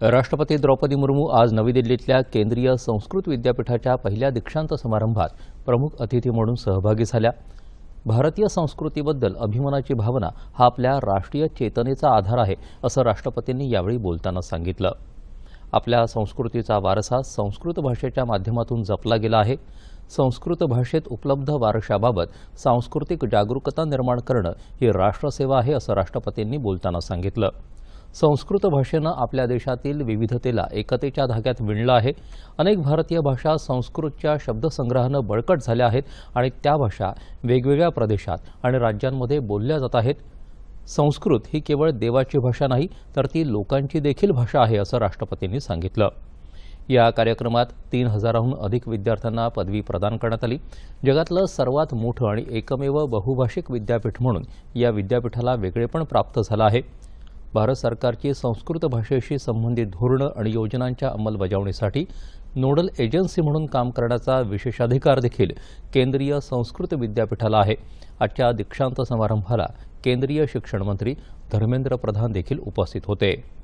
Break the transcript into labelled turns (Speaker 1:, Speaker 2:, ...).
Speaker 1: राष्ट्रपती द्रौपदी मुर्मू आज नवी दिल्लीतल्या केंद्रीय संस्कृत विद्यापीठाच्या पहिल्या दीक्षांत समारंभात प्रमुख अतिथी म्हणून सहभागी झाल्या। भारतीय संस्कृतीबद्दल अभिमानाची भावना हा आपल्या राष्ट्रीय चेतनेचा आधार आहे, असं राष्ट्रपतींनी यावेळी बोलताना सांगितलं। आपल्या संस्कृतीचा वारसा संस्कृत भाषेच्या माध्यमातून जपला गेला आहे। संस्कृत भाषेत उपलब्ध वारशाबाबत सांस्कृतिक जागरूकता निर्माण करणं ही राष्ट्रसेवा आहे, असं राष्ट्रपतींनी बोलताना सांगितलं। संस्कृत भाषेनं आपल्या देशातील विविधतेला एकतेच्या धाग्यात विणलं आहे। अनेक भारतीय भाषा संस्कृतच्या शब्दसंग्रहानं बळकट झाल्या आहेत आणि त्या भाषा वेगवेगळ्या प्रदेशात आणि राज्यांमध्ये बोलल्या जात आहेत। संस्कृत ही केवळ देवाची भाषा नाही, तर ती लोकांची देखील भाषा आहे, असं राष्ट्रपतींनी सांगितलं। या कार्यक्रमात 3000हून अधिक विद्यार्थ्यांना पदवी प्रदान करण्यात आली। जगातलं सर्वात मोठं आणि एकमेव बहुभाषिक विद्यापीठ म्हणून या विद्यापीठाला वेगळेपण प्राप्त झालं आहे। भारत सरकारची संस्कृत भाषेशी संबंधित धोरणं आणि योजनांच्या अंमलबजावणीसाठी नोडल एजन्सी म्हणून काम करण्याचा विशेषाधिकार देखील केंद्रीय संस्कृत विद्यापीठाला आहे। आजच्या दीक्षांत समारंभाला केंद्रीय शिक्षण मंत्री धर्मेंद्र प्रधान देखील उपस्थित होते।